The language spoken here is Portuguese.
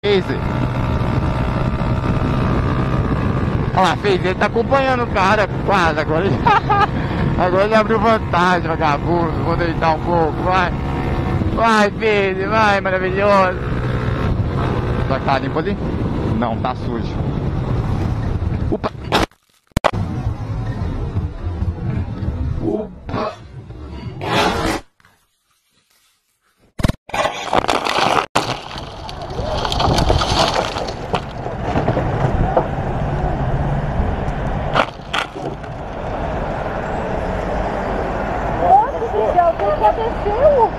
Esse. Olha lá, fez, ele tá acompanhando o cara quase agora. Agora ele abriu vantagem, vagabundo. Vou deitar um pouco, vai. Vai, Pedro, vai, maravilhoso. Será que tá limpo ali? Não, tá sujo. Opa! Opa! Nossa, o que aconteceu?